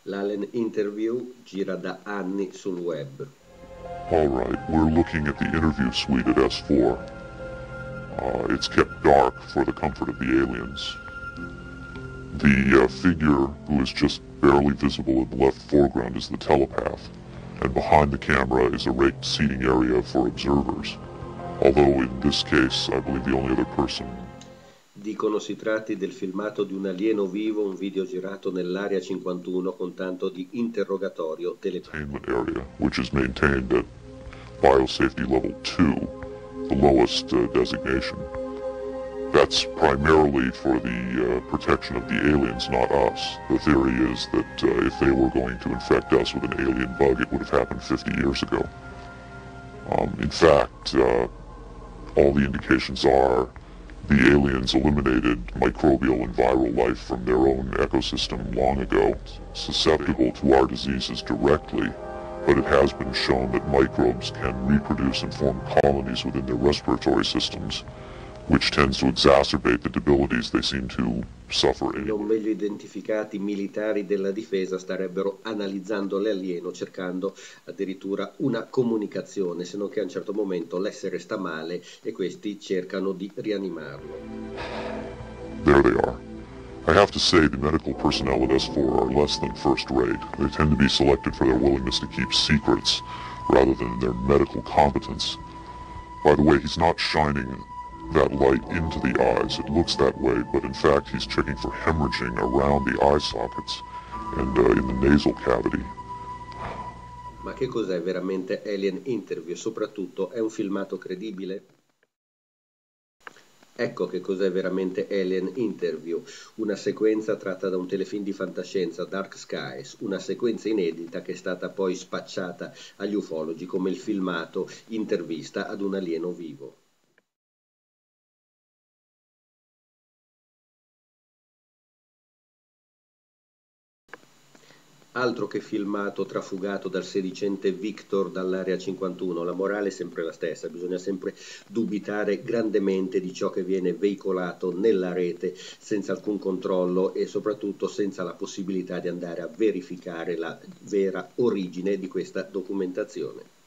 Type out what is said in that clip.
L'Allen Interview gira da anni sul web. All right, we're looking at the interview suite at S4. It's kept dark for the comfort of the aliens. The figure who is just barely visible in the left foreground is the telepath, and behind the camera is a raked seating area for observers. Although in this case, I believe the only other person. Dicono si tratti del filmato di un alieno vivo, un video girato nell'area 51 con tanto di interrogatorio telepatico. Area, which is maintained at Biosafety Level 2, the lowest designation. That's primarily for the protection of the aliens, not us. The theory is that if they were going to infect us with an alien bug, it would have happened 50 years ago. In fact, all the indications are the aliens eliminated microbial and viral life from their own ecosystem long ago, susceptible to our diseases directly, but it has been shown that microbes can reproduce and form colonies within their respiratory systems, which tends to exacerbate the debilities they seem to suffer. Non meglio identificati militari della difesa starebbero analizzando l'alieno, cercando addirittura una comunicazione, se non che a un certo momento l'essere sta male e questi cercano di rianimarlo. There they are. I have to say the medical personnel at S4 are less than first rate. They tend to be selected for their willingness to keep secrets rather than their medical competence. By the way, he's not shining that light into the eyes. It looks that way, but in fact he's checking for hemorrhaging around the eye sockets and in the nasal cavity. Ma che cos'è veramente Alien Interview? Soprattutto, è un filmato credibile? Ecco che cos'è veramente Alien Interview, una sequenza tratta da un telefilm di fantascienza, Dark Skies, una sequenza inedita che è stata poi spacciata agli ufologi come il filmato intervista ad un alieno vivo. Altro che filmato trafugato dal sedicente Victor dall'Area 51, la morale è sempre la stessa, bisogna sempre dubitare grandemente di ciò che viene veicolato nella rete senza alcun controllo e soprattutto senza la possibilità di andare a verificare la vera origine di questa documentazione.